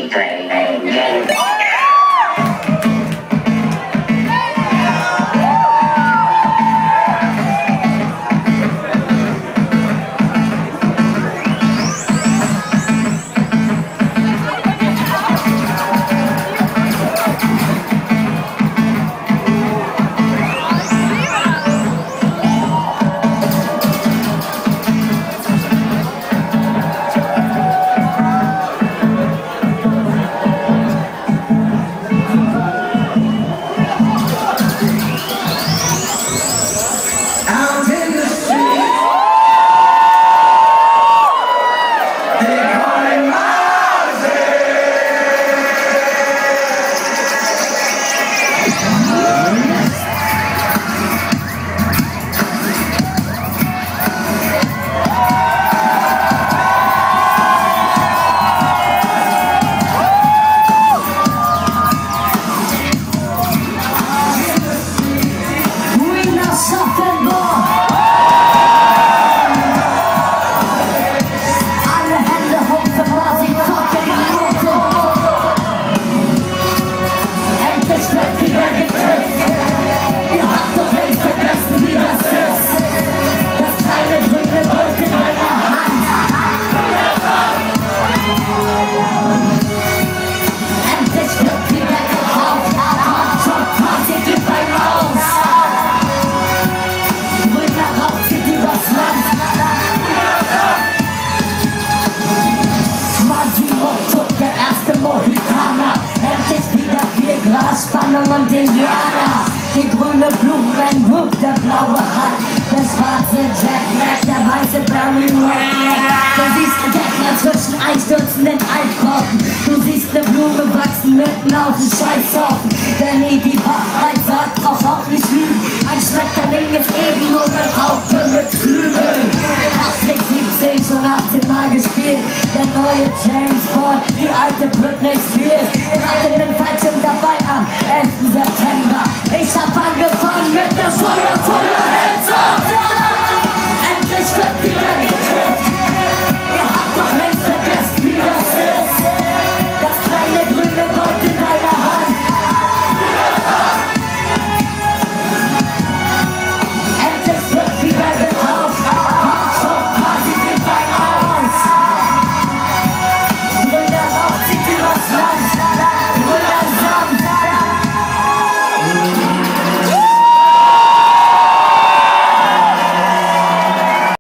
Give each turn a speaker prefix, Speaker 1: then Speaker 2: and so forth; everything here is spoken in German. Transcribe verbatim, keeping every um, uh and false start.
Speaker 1: Spannung und Indianer, die grüne Blumen, der blaue Hand, der schwarze Jack Black, der weiße Barry White. Du siehst einen Deckler zwischen einstürzenden Altbauten, du siehst eine Blume wachsen mitten auf den Scheißhaufen, der nie die Wahrheit